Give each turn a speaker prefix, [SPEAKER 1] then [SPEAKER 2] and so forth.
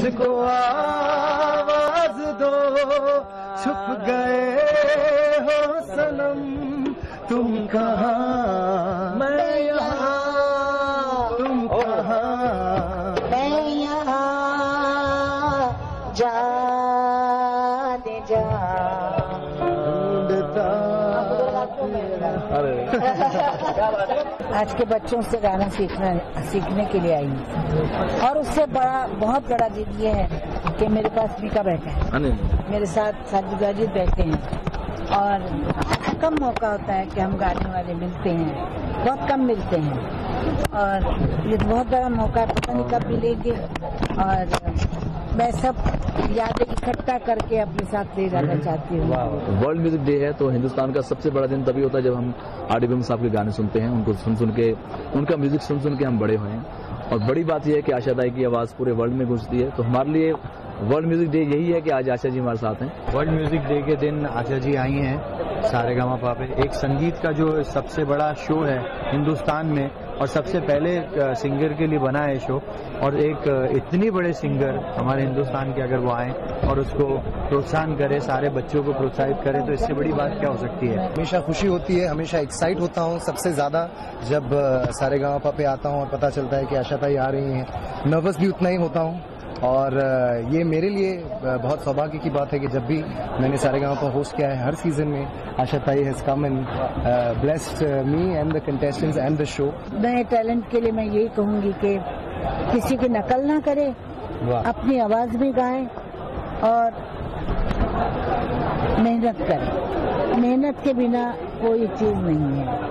[SPEAKER 1] मुझको आवाज दो, छुप गए हो सनम तुम कहाँ, मैं यहाँ, तुम कहाँ,
[SPEAKER 2] मैं यहाँ, जाने जा
[SPEAKER 1] ढूंढता।
[SPEAKER 2] आज के बच्चों से गाना सीखने के लिए आई हूँ, और उससे बहुत बड़ा जिद ये है कि मेरे पास मीका बैठा है, मेरे साथ साजिद बैठे हैं, और कम मौका होता है कि हम गाने वाले मिलते हैं, बहुत कम मिलते हैं, और ये बहुत बड़ा मौका है, पता नहीं कब मिलेंगे, और मैं सब यादें इकट्ठा करके अपने साथ ले जाना चाहती हूँ।
[SPEAKER 3] वर्ल्ड म्यूजिक डे है तो हिंदुस्तान का सबसे बड़ा दिन तभी होता है जब हम आर.डी. साहब के गाने सुनते हैं, उनको सुन के, उनका म्यूजिक सुन के हम बड़े हुए हैं। और बड़ी बात यह है कि आशा दाई की आवाज पूरे वर्ल्ड में गूंजती है, तो हमारे लिए वर्ल्ड म्यूजिक डे यही है कि आज आशा जी हमारे साथ हैं।
[SPEAKER 4] वर्ल्ड म्यूजिक डे के दिन आशा जी आई हैं सारेगामा पे, एक संगीत का जो सबसे बड़ा शो है हिंदुस्तान में, और सबसे पहले सिंगर के लिए बना है शो, और एक इतनी बड़े सिंगर हमारे हिंदुस्तान के अगर वो आए और उसको प्रोत्साहन करे, सारे बच्चों को प्रोत्साहित करे, तो इससे बड़ी बात क्या हो सकती है।
[SPEAKER 1] हमेशा खुशी होती है, हमेशा एक्साइट होता हूँ सबसे ज्यादा जब सारेगामा पे आता हूँ और पता चलता है कि आशा ताई आ रही हैं। नर्वस भी उतना ही होता हूँ, और ये मेरे लिए बहुत सौभाग्य की बात है कि जब भी मैंने सारेगामा पर होस्ट किया है हर सीजन में, Asha Tai has come and blessed me and the contestants and the show.
[SPEAKER 2] नए टैलेंट के लिए मैं यही कहूंगी कि किसी की नकल ना करे, अपनी आवाज में गाएं और मेहनत करें। मेहनत के बिना कोई चीज नहीं है।